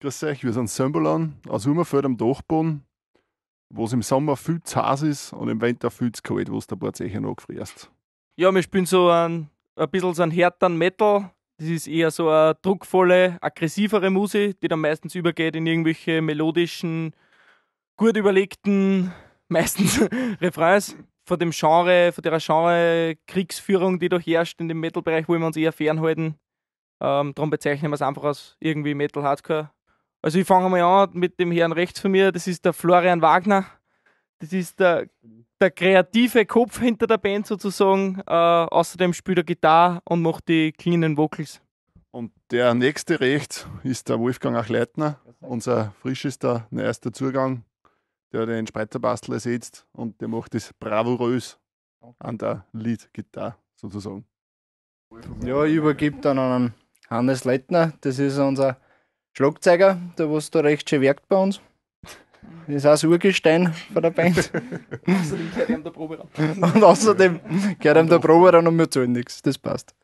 Grüß euch, wir sind Sembolan aus Ummerfeld am Dachboden, wo es im Sommer viel zu heiß ist und im Winter viel zu kalt, wo es der paar Zeche nachgefrierst. Ja, wir spielen so ein bisschen so einen härteren Metal. Das ist eher so eine druckvolle, aggressivere Musik, die dann meistens übergeht in irgendwelche melodischen, gut überlegten, meistens Refrains. Von der Genre-Kriegsführung, die da herrscht in dem Metal-Bereich, wollen wir uns eher fernhalten. Darum bezeichnen wir es einfach als irgendwie Metal-Hardcore. Also ich fange mal an mit dem Herrn rechts von mir, das ist der Florian Wagner. Das ist der kreative Kopf hinter der Band sozusagen. Außerdem spielt er Gitarre und macht die cleanen Vocals. Und der nächste rechts ist der Wolfgang Achleitner, unser frischester, neuester Zugang, der den Spreiterbastel ersetzt und der macht das bravourös an der Lead-Gitarre sozusagen. Ja, ich übergebe dann an Hannes Leitner, das ist unser Schlagzeuger, der was da recht schön wirkt bei uns. Das ist auch das Urgestein von der Band. Außerdem gehört ihm der Proberaum. Und außerdem gehört ihm der Proberaum und wir zahlen nichts, das passt.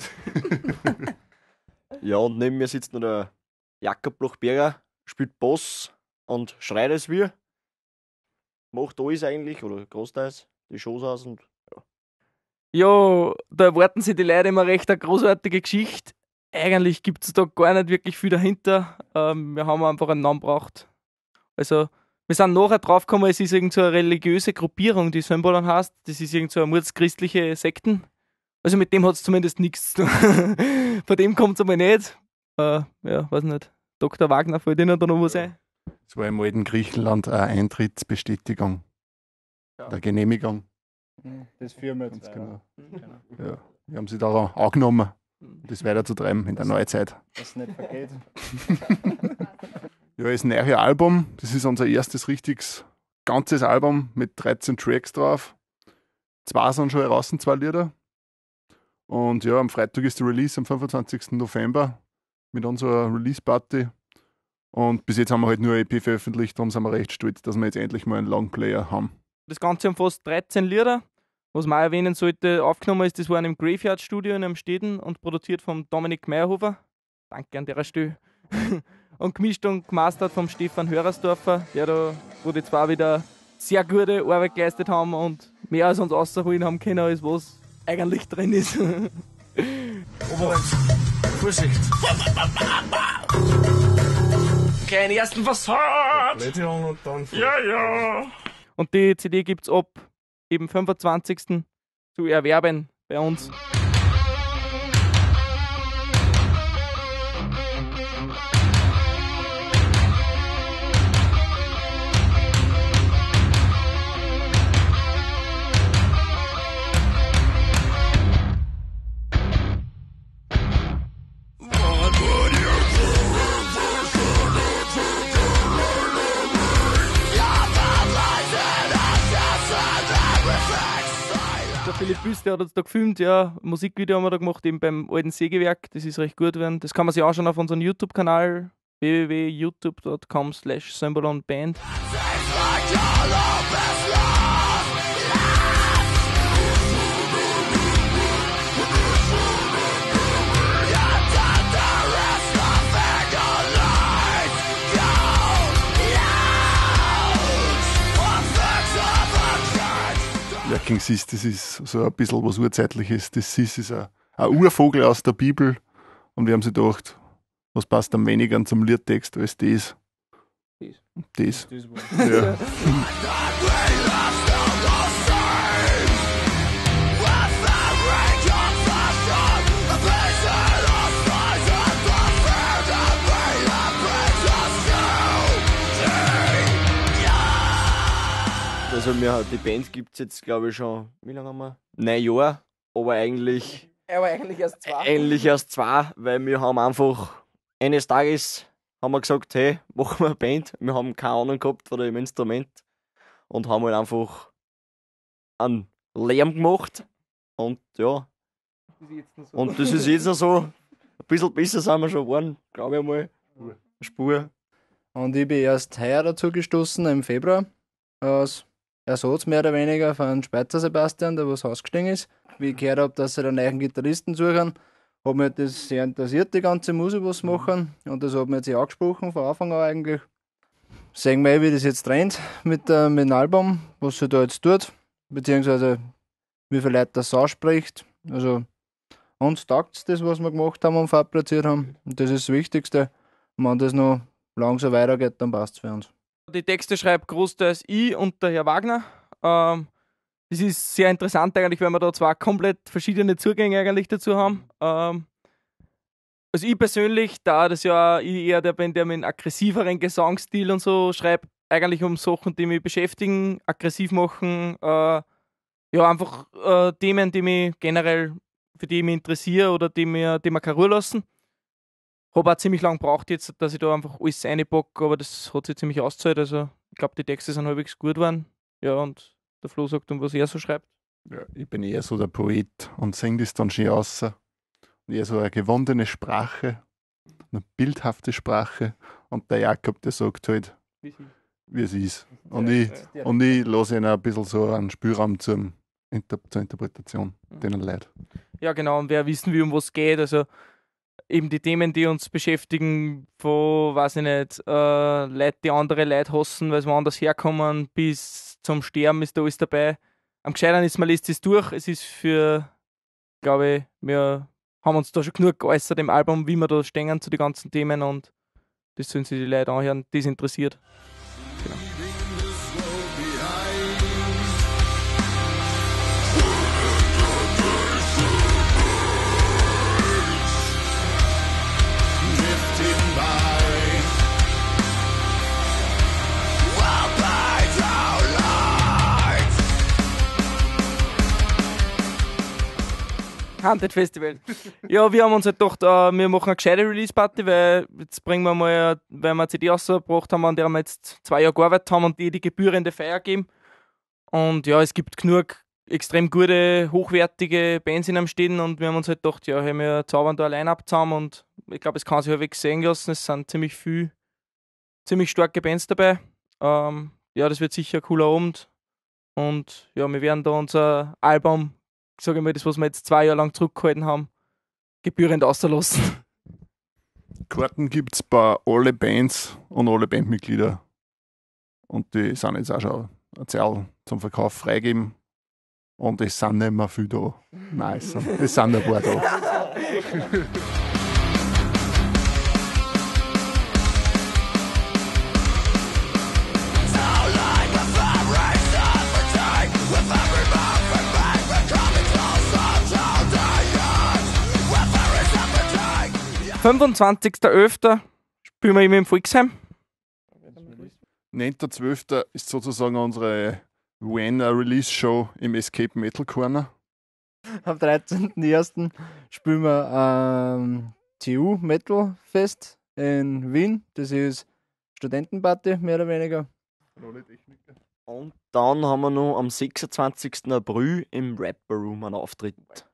Ja, und neben mir sitzt noch der Jakob Blochberger, spielt Bass und schreit es wie. Macht alles eigentlich, oder großteils, die Shows aus und Ja, da erwarten sich die Leute immer recht eine großartige Geschichte. Eigentlich gibt es da gar nicht wirklich viel dahinter. Wir haben einfach einen Namen gebraucht. Also, wir sind nachher draufgekommen, es ist irgend so eine religiöse Gruppierung, die Sembolan heißt. Das ist irgend so eine mordschristliche Sekten. Also mit dem hat es zumindest nichts zu tun. Von dem kommt es einmal nicht. Ja, weiß nicht. Dr. Wagner, fällt Ihnen da noch was ein? Es war im alten Griechenland eine Eintrittsbestätigung, der Genehmigung. Das führen wir jetzt. Ganz genau. Ja, wir haben sie daran angenommen, das weiterzutreiben in der Neuzeit. Dass es nicht vergeht. Ja, ist ein neues Album. Das ist unser erstes richtiges, ganzes Album mit 13 Tracks drauf. 2 sind schon heraus, 2 Lieder. Und ja, am Freitag ist der Release, am 25. November, mit unserer Release-Party. Und bis jetzt haben wir halt nur eine EP veröffentlicht, darum sind wir recht stolz, dass wir jetzt endlich mal einen Longplayer haben. Das Ganze umfasst 13 Lieder. Was man auch erwähnen sollte, aufgenommen ist, das war in einem Graveyard-Studio in Amstetten und produziert vom Dominik Meyerhofer. Danke an der Stelle. Und gemischt und gemastert vom Stefan Hörersdorfer, der da, wo die zwei wieder sehr gute Arbeit geleistet haben und mehr als uns rausholen haben können, als was eigentlich drin ist. Vorsicht! Kleinen ersten Fassad! Leitung und dann. Ja! Und die CD gibt es ab eben 25. zu erwerben bei uns. Der Philipp Büste hat uns da gefilmt, ja. Musikvideo haben wir da gemacht, eben beim alten Sägewerk. Das ist recht gut geworden. Das kann man sich anschauen auf unserem YouTube-Kanal www.youtube.com/sembolanband. Working Sis, das ist so ein bisschen was Urzeitliches. Das Sis ist ein Urvogel aus der Bibel. Und wir haben sich gedacht, was passt am wenigsten zum Liedtext als das? Das. Ja. also die Band gibt es jetzt glaube ich schon, wie lange haben wir? 9 Jahre, aber eigentlich erst zwei. Eigentlich erst 2, weil wir haben einfach eines Tages haben wir gesagt, hey, machen wir eine Band. Wir haben keine Ahnung gehabt von dem Instrument und haben halt einfach einen Lärm gemacht und ja. Und das ist jetzt noch so, ein bisschen besser sind wir schon geworden, glaube ich einmal. Spur. Und ich bin erst heuer dazu gestoßen, im Februar, aus Ersatz mehr oder weniger von Schweizer Sebastian, der was ausgestiegen ist. Wie ich gehört habe, dass sie einen neuen Gitarristen suchen. hat mich das sehr interessiert, die ganze Musik, was sie machen. Und das hat mich jetzt eh angesprochen, von Anfang an eigentlich. Sehen wir, wie das jetzt trennt mit dem Album, was sie da jetzt tut, beziehungsweise wie viele Leute das ausspricht. Also uns taugt es das, was wir gemacht haben und fabriziert haben. Und das ist das Wichtigste. Und wenn das noch langsam weitergeht, dann passt es für uns. Die Texte schreibt großteils ich und der Herr Wagner. Das ist sehr interessant eigentlich, weil wir da zwei komplett verschiedene Zugänge eigentlich dazu haben. Also ich persönlich, da das ja ich eher der bin, der mit einem aggressiveren Gesangsstil und so schreibt, eigentlich um Sachen, die mich beschäftigen, aggressiv machen, ja einfach Themen, die mich generell, für die ich mich interessiere oder die mir keine Ruhe lassen. Habe auch ziemlich lange gebraucht jetzt, dass ich da einfach alles reinpacke, aber das hat sich ziemlich ausgezahlt. Also ich glaube, die Texte sind halbwegs gut geworden. Ja, und der Flo sagt dann, was er so schreibt. Ja, ich bin eher so der Poet und singe das dann schön aus. Eher so eine gewandene Sprache, eine bildhafte Sprache. Und der Jakob, der sagt halt, wie es ist. Und ich lasse ihnen ein bisschen so einen Spielraum zur Interpretation, denen Leuten. Ja, genau, und wer wissen will, um was es geht. Also eben die Themen, die uns beschäftigen, von, weiß ich nicht, Leute, die andere Leute hassen, weil sie woanders herkommen, bis zum Sterben ist da alles dabei. Am Gescheitern ist, man liest es durch. Es ist für, glaube ich, wir haben uns da schon genug geäußert im Album, wie wir da stehen zu den ganzen Themen und das sollen sich die Leute anhören, die es interessiert. Genau. Haunted Festival. Ja, wir haben uns halt gedacht, wir machen eine gescheite Release-Party, weil jetzt bringen wir mal, weil wir eine CD rausgebracht haben, an der wir jetzt 2 Jahre gearbeitet haben und die gebührende Feier geben. Und ja, es gibt genug extrem gute, hochwertige Bands in einem Stehen und wir haben uns halt gedacht, ja, wir zaubern da ein Line-Up zusammen und ich glaube, es kann sich halbwegs sehen lassen. Es sind ziemlich starke Bands dabei. Ja, das wird sicher ein cooler Abend. Und ja, wir werden da unser Album, sage ich mal, das, was wir jetzt 2 Jahre lang zurückgehalten haben, gebührend auslassen. Karten gibt es bei alle Bands und alle Bandmitglieder. Und die sind jetzt auch schon eine Zahl zum Verkauf freigegeben. Und es sind nicht mehr viele da. Nein, es sind ein paar da. 25.11. spielen wir immer im Volksheim. 9.12. ist sozusagen unsere Vienna-Release-Show im Escape Metal Corner. Am 13.01. spielen wir TU Metal Fest in Wien. Das ist Studentenparty, mehr oder weniger. Und dann haben wir noch am 26. April im Rapper Room einen Auftritt.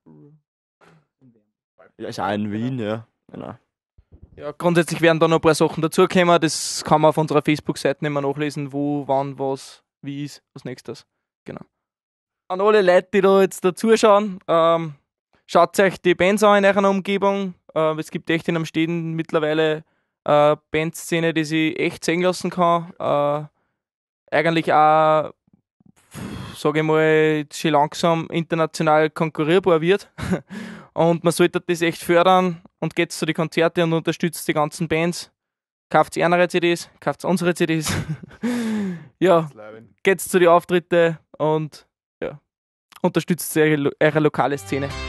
Ja, ist auch in Wien, ja. Genau. Ja, grundsätzlich werden da noch ein paar Sachen dazukommen. Das kann man auf unserer Facebook-Seite nicht mehr nachlesen, wo, wann, was, wie ist als nächstes. Genau. An alle Leute, die da jetzt zuschauen, schaut euch die Bands an in eurer Umgebung. Es gibt echt in einem Städten mittlerweile Bandszene, die sich echt sehen lassen kann. Eigentlich auch, sage ich mal, schon langsam international konkurrierbar wird. Und man sollte das echt fördern und geht zu den Konzerten und unterstützt die ganzen Bands. Kauft ihre CDs, kauft unsere CDs. Ja, geht zu den Auftritten und ja, unterstützt eure lokale Szene.